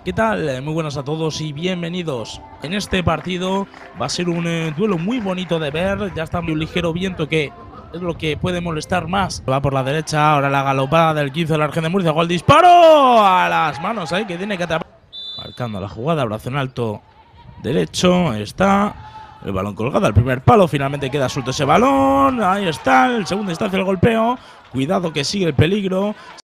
¿Qué tal? Muy buenas a todos y bienvenidos. En este partido va a ser un duelo muy bonito de ver. Ya está un ligero viento que es lo que puede molestar más. Va por la derecha, ahora la galopada del 15 de la Argen de Murcia. ¡Gol disparo! A las manos ahí que tiene que atrapar. Marcando la jugada, brazo en alto derecho. Está el balón colgado al primer palo. Finalmente queda suelto ese balón. Ahí está, el segundo instancia el golpeo. Cuidado que sigue el peligro.